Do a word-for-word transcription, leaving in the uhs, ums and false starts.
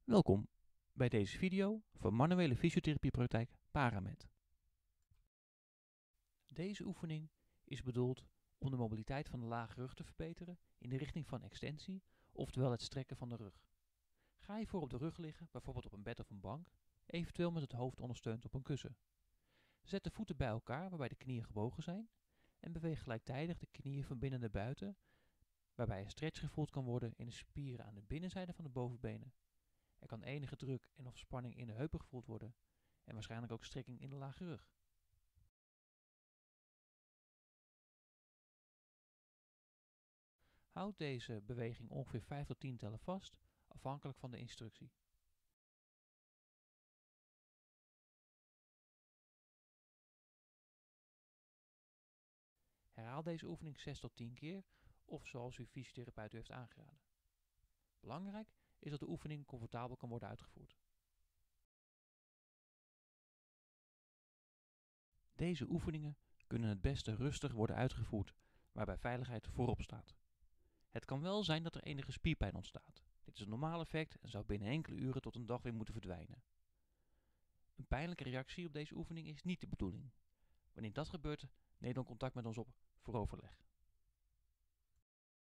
Welkom bij deze video van manuele fysiotherapiepraktijk Paramed. Deze oefening is bedoeld om de mobiliteit van de lage rug te verbeteren in de richting van extensie, oftewel het strekken van de rug. Ga je voor op de rug liggen, bijvoorbeeld op een bed of een bank, eventueel met het hoofd ondersteund op een kussen. Zet de voeten bij elkaar waarbij de knieën gebogen zijn en beweeg gelijktijdig de knieën van binnen naar buiten, waarbij een stretch gevoeld kan worden in de spieren aan de binnenzijde van de bovenbenen. Er kan enige druk en of spanning in de heupen gevoeld worden en waarschijnlijk ook strekking in de lage rug. Houd deze beweging ongeveer vijf tot tien tellen vast, afhankelijk van de instructie. Herhaal deze oefening zes tot tien keer of zoals uw fysiotherapeut u heeft aangeraden. Belangrijk is dat de oefening comfortabel kan worden uitgevoerd. Deze oefeningen kunnen het beste rustig worden uitgevoerd, waarbij veiligheid voorop staat. Het kan wel zijn dat er enige spierpijn ontstaat. Dit is een normaal effect en zou binnen enkele uren tot een dag weer moeten verdwijnen. Een pijnlijke reactie op deze oefening is niet de bedoeling. Wanneer dat gebeurt, neem dan contact met ons op voor overleg.